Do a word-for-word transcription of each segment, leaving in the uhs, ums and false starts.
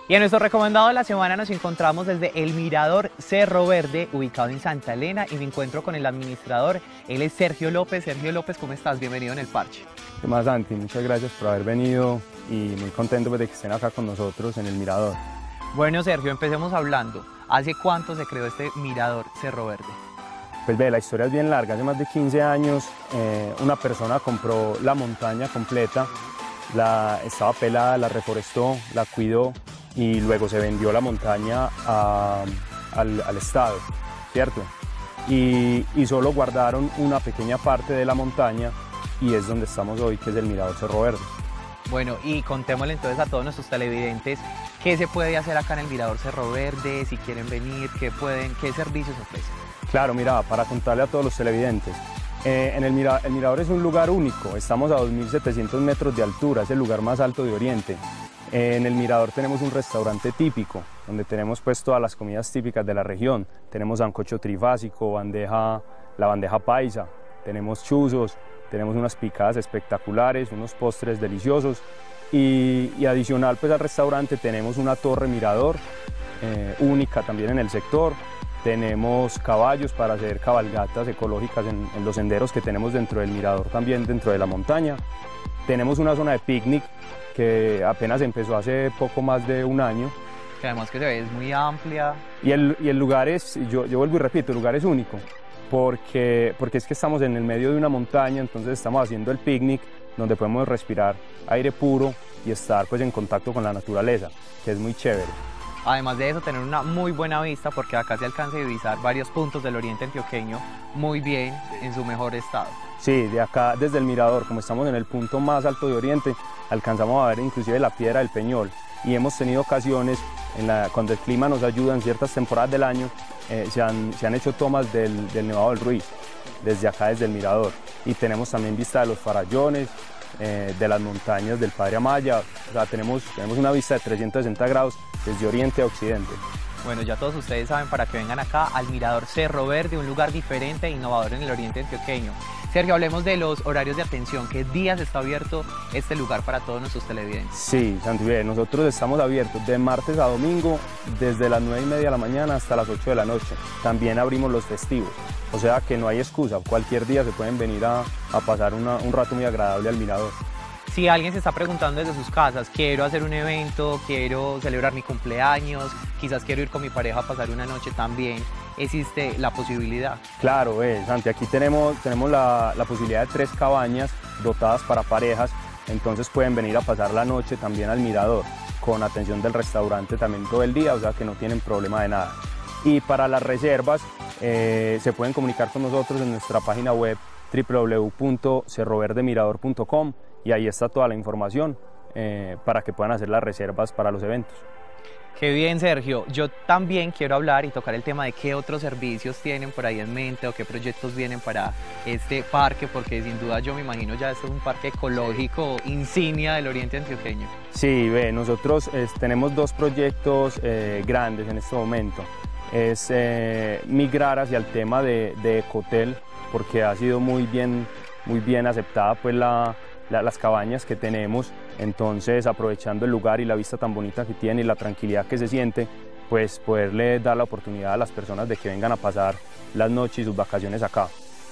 Y en nuestro recomendado de la semana nos encontramos desde el Mirador Cerro Verde, ubicado en Santa Elena, y me encuentro con el administrador. Él es Sergio López. Sergio López, ¿cómo estás? Bienvenido en El Parche. ¿Qué más, Santi? Muchas gracias por haber venido y muy contento de que estén acá con nosotros en el Mirador. Bueno, Sergio, empecemos hablando. ¿Hace cuánto se creó este Mirador Cerro Verde? Pues ve, la historia es bien larga. Hace más de quince años eh, una persona compró la montaña completa, la, estaba pelada, la reforestó, la cuidó y luego se vendió la montaña a, al, al Estado, ¿cierto? Y, y solo guardaron una pequeña parte de la montaña y es donde estamos hoy, que es el Mirador Cerro Verde. Bueno, y contémosle entonces a todos nuestros televidentes qué se puede hacer acá en el Mirador Cerro Verde, si quieren venir, qué, pueden, qué servicios ofrecen. Claro, mira, para contarle a todos los televidentes, eh, en el, Mira, el Mirador es un lugar único, estamos a dos mil setecientos metros de altura, es el lugar más alto de Oriente. Eh, en el Mirador tenemos un restaurante típico, donde tenemos pues todas las comidas típicas de la región. Tenemos sancocho trifásico, bandeja, la bandeja paisa, tenemos chuzos, tenemos unas picadas espectaculares, unos postres deliciosos y, y adicional pues al restaurante tenemos una torre mirador eh, única también en el sector. Tenemos caballos para hacer cabalgatas ecológicas en, en los senderos que tenemos dentro del mirador, también dentro de la montaña. Tenemos una zona de picnic que apenas empezó hace poco más de un año. Que además que se ve, es muy amplia. Y el, y el lugar es, yo, yo vuelvo y repito, el lugar es único. Porque, porque es que estamos en el medio de una montaña, entonces estamos haciendo el picnic donde podemos respirar aire puro y estar pues en contacto con la naturaleza, que es muy chévere. Además de eso, tener una muy buena vista porque acá se alcanza a divisar varios puntos del oriente antioqueño muy bien, en su mejor estado. Sí, de acá desde el mirador, como estamos en el punto más alto de Oriente, alcanzamos a ver inclusive la piedra del Peñol y hemos tenido ocasiones en la, cuando el clima nos ayuda en ciertas temporadas del año, eh, se, han, se han hecho tomas del, del Nevado del Ruiz, desde acá desde el mirador, y tenemos también vista de los farallones, eh, de las montañas del Padre Amaya, o sea, tenemos, tenemos una vista de trescientos sesenta grados desde oriente a occidente. Bueno, ya todos ustedes saben para que vengan acá al Mirador Cerro Verde, un lugar diferente e innovador en el oriente antioqueño. Sergio, hablemos de los horarios de atención. ¿Qué días está abierto este lugar para todos nuestros televidentes? Sí, Santi, nosotros estamos abiertos de martes a domingo desde las nueve y media de la mañana hasta las ocho de la noche. También abrimos los festivos, o sea que no hay excusa. Cualquier día se pueden venir a, a pasar una, un rato muy agradable al mirador. Si alguien se está preguntando desde sus casas, quiero hacer un evento, quiero celebrar mi cumpleaños, quizás quiero ir con mi pareja a pasar una noche también, existe la posibilidad. Claro, eh, Santi, aquí tenemos, tenemos la, la posibilidad de tres cabañas dotadas para parejas, entonces pueden venir a pasar la noche también al mirador, con atención del restaurante también todo el día, o sea que no tienen problema de nada. Y para las reservas eh, se pueden comunicar con nosotros en nuestra página web w w w punto cerro verde mirador punto com y ahí está toda la información eh, para que puedan hacer las reservas para los eventos. Qué bien, Sergio. Yo también quiero hablar y tocar el tema de qué otros servicios tienen por ahí en mente o qué proyectos vienen para este parque, porque sin duda yo me imagino ya este es un parque ecológico insignia del oriente antioqueño. Sí, ve, nosotros eh, tenemos dos proyectos eh, grandes en este momento. Es eh, migrar hacia el tema de, de ecohotel, porque ha sido muy bien, muy bien aceptada pues la La, las cabañas que tenemos, entonces aprovechando el lugar y la vista tan bonita que tiene y la tranquilidad que se siente, pues poderle dar la oportunidad a las personas de que vengan a pasar las noches y sus vacaciones acá.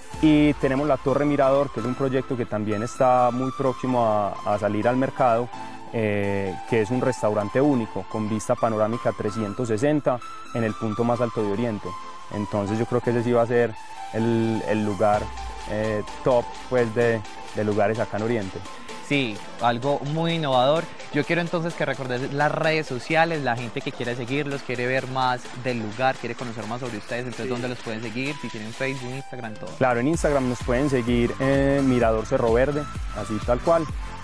Y tenemos la Torre Mirador, que es un proyecto que también está muy próximo a, a salir al mercado, eh, que es un restaurante único con vista panorámica trescientos sesenta en el punto más alto de Oriente. Entonces yo creo que ese sí va a ser el, el lugar eh, top pues de de lugares acá en Oriente. Sí, algo muy innovador. Yo quiero entonces que recordes las redes sociales, la gente que quiere seguirlos, quiere ver más del lugar, quiere conocer más sobre ustedes, entonces sí. ¿Dónde los pueden seguir? Si tienen Facebook, Instagram, todo. Claro, en Instagram nos pueden seguir eh, Mirador Cerro Verde, así tal cual,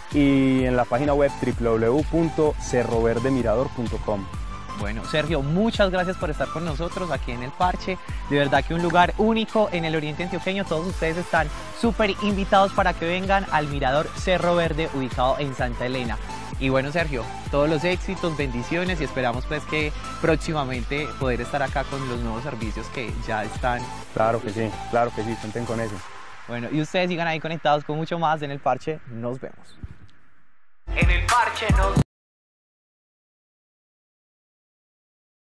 y en la página web w w w punto cerro verde mirador punto com. Bueno, Sergio, muchas gracias por estar con nosotros aquí en El Parche. De verdad que un lugar único en el oriente antioqueño. Todos ustedes están súper invitados para que vengan al Mirador Cerro Verde, ubicado en Santa Elena. Y bueno, Sergio, todos los éxitos, bendiciones y esperamos pues que próximamente poder estar acá con los nuevos servicios que ya están. Claro que sí, claro que sí, cuenten con eso. Bueno, y ustedes sigan ahí conectados con mucho más en El Parche. Nos vemos. En El Parche nos